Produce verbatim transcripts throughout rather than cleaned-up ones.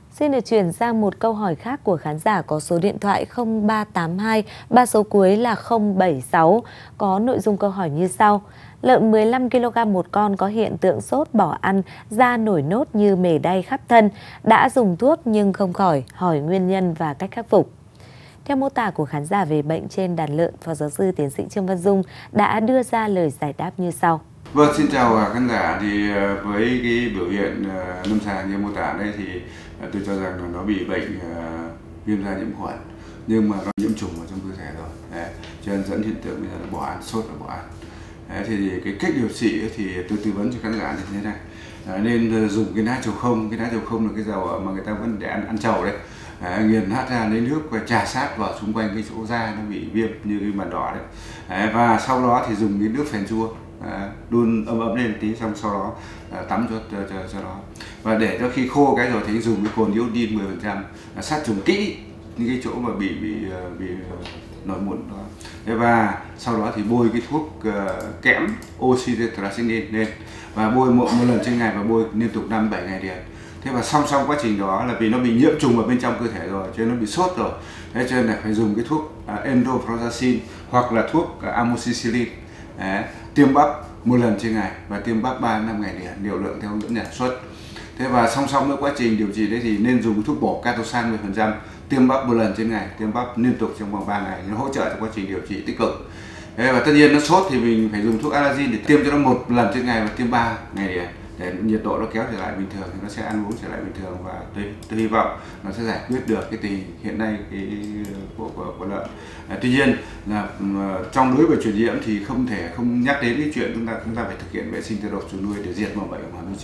Xin được chuyển sang một câu hỏi khác của khán giả có số điện thoại không ba tám hai, ba số cuối là không bảy sáu. Có nội dung câu hỏi như sau. Lợn mười lăm ki lô gam một con có hiện tượng sốt bỏ ăn, da nổi nốt như mề đay khắp thân. Đã dùng thuốc nhưng không khỏi, hỏi nguyên nhân và cách khắc phục. Theo mô tả của khán giả về bệnh trên đàn lợn, Phó Giáo sư Tiến sĩ Trương Văn Dung đã đưa ra lời giải đáp như sau. Vâng, xin chào khán giả. Thì với cái biểu hiện lâm sàng như mô tả đây thì tôi cho rằng là nó bị bệnh viêm da nhiễm khuẩn, nhưng mà nó nhiễm trùng ở trong cơ thể rồi. Đấy, cho nên dẫn hiện tượng bây giờ là bỏ ăn, sốt và bỏ ăn. Đấy, thì cái cách điều trị thì tôi tư vấn cho khán giả như thế này. Đấy, nên dùng cái lá trầu không, cái lá trầu không là cái dầu mà người ta vẫn để ăn, ăn trầu đấy. Đấy, nghiền nát ra lấy nước và trà sát vào xung quanh cái chỗ da nó bị viêm như cái màn đỏ đấy. Đấy, và sau đó thì dùng cái nước phèn chua À, đun ấm ấm lên tí, xong sau đó à, tắm cho, cho, cho, cho đó, và để cho khi khô cái rồi thì dùng cái cồn iodine mười phần trăm à, sát trùng kỹ những cái chỗ mà bị bị bị nổi mụn đó. Thế và sau đó thì bôi cái thuốc uh, kẽm oxy tetracycline lên và bôi một, một lần trên ngày và bôi liên tục năm bảy ngày liền. Thế và song song quá trình đó là vì nó bị nhiễm trùng ở bên trong cơ thể rồi, cho nên nó bị sốt rồi. Thế cho nên là phải dùng cái thuốc uh, endoprostacyclin hoặc là thuốc uh, amoxicillin. Đấy, tiêm bắp một lần trên ngày và tiêm bắp ba đến năm ngày liền, liều lượng theo hướng dẫn nhà sản xuất. Thế và song song với quá trình điều trị đấy thì nên dùng thuốc bổ Catosan mười phần trăm, tiêm bắp một lần trên ngày, tiêm bắp liên tục trong vòng ba ngày, nó hỗ trợ trong quá trình điều trị tích cực. Thế và tất nhiên nó sốt thì mình phải dùng thuốc Alagin để tiêm cho nó một lần trên ngày và tiêm ba ngày liền, để nhiệt độ nó kéo trở lại bình thường thì nó sẽ ăn uống trở lại bình thường, và tôi, tôi hy vọng nó sẽ giải quyết được cái tình hiện nay cái của, của, của lợn. À, tuy nhiên là trong đối với truyền nhiễm thì không thể không nhắc đến cái chuyện chúng ta chúng ta phải thực hiện vệ sinh tiêu độc chuồng nuôi để diệt mầm bệnh ở nuôi.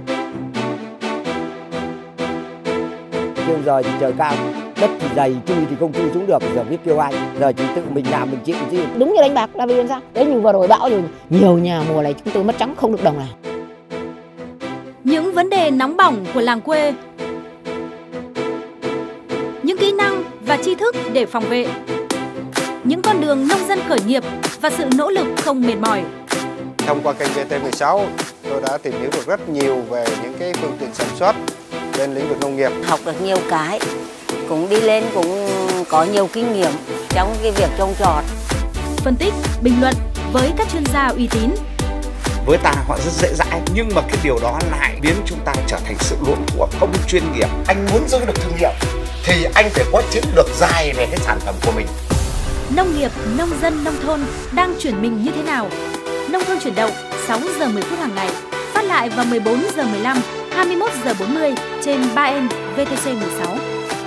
Nhưng giờ thì trời cao, đất thì dày, chui thì không chui xuống được, giờ biết kêu ai, giờ chỉ tự mình làm mình chịu chứ. Đúng như đánh bạc là vì làm sao? Đấy, nhưng vừa rồi bão rồi, nhiều nhà mùa này chúng tôi mất trắng không được đồng nào. Những vấn đề nóng bỏng của làng quê, những kỹ năng và tri thức để phòng vệ, những con đường nông dân khởi nghiệp và sự nỗ lực không mệt mỏi. Thông qua kênh vê tê mười sáu, tôi đã tìm hiểu được rất nhiều về những cái phương tiện sản xuất trên lĩnh vực nông nghiệp. Học được nhiều cái, cũng đi lên cũng có nhiều kinh nghiệm trong cái việc trồng trọt. Phân tích, bình luận với các chuyên gia uy tín. Với ta họ rất dễ dãi, nhưng mà cái điều đó lại biến chúng ta trở thành sự luống cuống, không chuyên nghiệp. Anh muốn giữ được thương hiệu thì anh phải có chiến lược dài về cái sản phẩm của mình. Nông nghiệp, nông dân, nông thôn đang chuyển mình như thế nào? Nông thôn chuyển động, sáu giờ mười phút hàng ngày, phát lại vào mười bốn giờ mười lăm, hai mươi mốt giờ bốn mươi trên ba N vê tê xê mười sáu.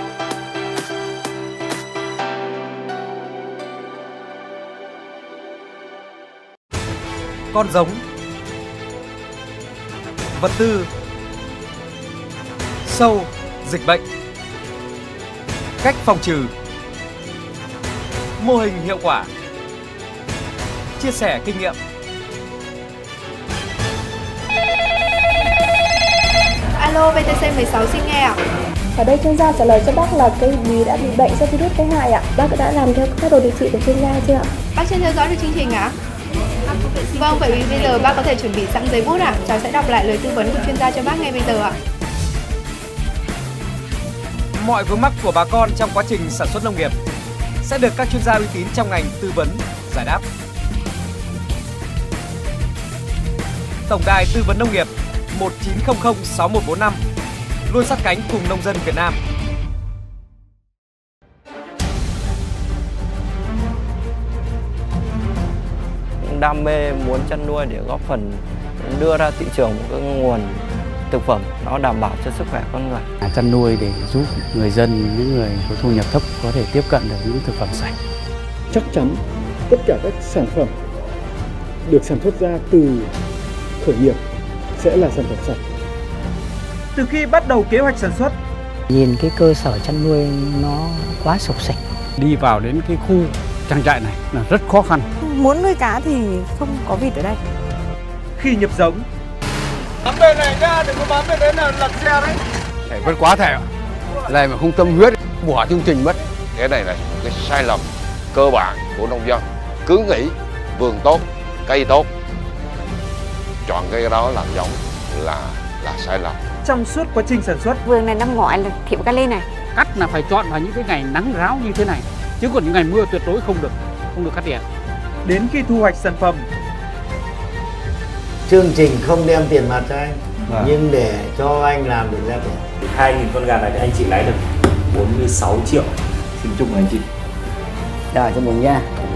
Con giống, vật tư, sâu, dịch bệnh, cách phòng trừ, mô hình hiệu quả, chia sẻ kinh nghiệm. Alo, vê tê xê mười sáu xin nghe ạ. Ở đây chuyên gia trả lời cho bác là cây bí đã bị bệnh do virus gây hại ạ. Bác đã làm theo các đồ điều trị của chuyên gia chưa ạ? Bác chưa theo dõi được chương trình ạ? Vâng, vậy vì bây giờ bác có thể chuẩn bị sẵn giấy bút ạ. Cháu sẽ đọc lại lời tư vấn của chuyên gia cho bác ngay bây giờ ạ. Mọi vướng mắc của bà con trong quá trình sản xuất nông nghiệp sẽ được các chuyên gia uy tín trong ngành tư vấn, giải đáp. Tổng đài tư vấn nông nghiệp một chín không không sáu một bốn năm luôn sát cánh cùng nông dân Việt Nam. Đam mê muốn chăn nuôi để góp phần đưa ra thị trường một cái nguồn thực phẩm nó đảm bảo cho sức khỏe con người. Chăn nuôi để giúp người dân, những người có thu nhập thấp có thể tiếp cận được những thực phẩm sạch. Chắc chắn tất cả các sản phẩm được sản xuất ra từ khởi nghiệp sẽ là sản phẩm sạch. Từ khi bắt đầu kế hoạch sản xuất, nhìn cái cơ sở chăn nuôi nó quá sộc sạch. Đi vào đến cái khu trang trại này là rất khó khăn. Muốn nuôi cá thì không có vịt ở đây. Khi nhập giống, bám bên này ra, đừng có bám bên đấy là lật xe đấy. Thầy vẫn quá thầy ạ. Này mà không tâm huyết, bỏ chương trình mất. Cái này là cái sai lầm cơ bản của nông dân. Cứ nghĩ vườn tốt, cây tốt, chọn cái đó làm giống là là sai lầm. trong suốt quá trình sản xuất. Vườn này năm ngoái là thiếu kali này. Cắt là phải chọn vào những cái ngày nắng ráo như thế này, chứ còn những ngày mưa tuyệt đối không được, không được cắt tỉa. Đến khi thu hoạch sản phẩm, chương trình không đem tiền mặt cho anh, à. nhưng để cho anh làm được ra tiền. hai nghìn con gà này anh chị lãi được bốn mươi sáu triệu. Xin chúc anh chị. Rồi, chúc mừng nha.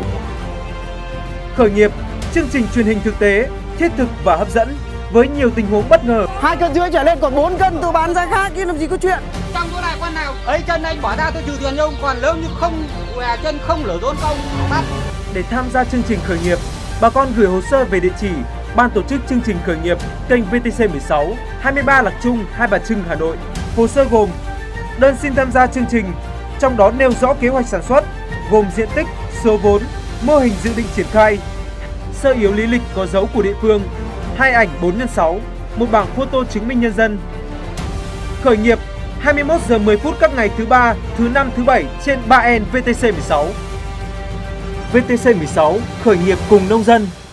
Khởi nghiệp, chương trình truyền hình thực tế, thiết thực và hấp dẫn với nhiều tình huống bất ngờ. Hai cân rưỡi trở lên còn bốn cân tôi bán giá khác, chứ làm gì có chuyện. Trong chỗ này con nào ấy chân anh bỏ ra tôi trừ tiền cho ông, còn nếu như không què chân không lở rốn công bắt. Để tham gia chương trình khởi nghiệp, bà con gửi hồ sơ về địa chỉ Ban tổ chức chương trình khởi nghiệp, kênh vê tê xê mười sáu, hai mươi ba Lạc Trung, Hai Bà Trưng, Hà Nội. Hồ sơ gồm đơn xin tham gia chương trình, trong đó nêu rõ kế hoạch sản xuất, gồm diện tích, số vốn, mô hình dự định triển khai, sơ yếu lý lịch có dấu của địa phương, hai ảnh bốn nhân sáu, một bảng photo chứng minh nhân dân. Khởi nghiệp hai mươi mốt giờ mười phút các ngày thứ ba, thứ năm, thứ bảy trên ba N vê tê xê mười sáu. vê tê xê mười sáu, khởi nghiệp cùng nông dân.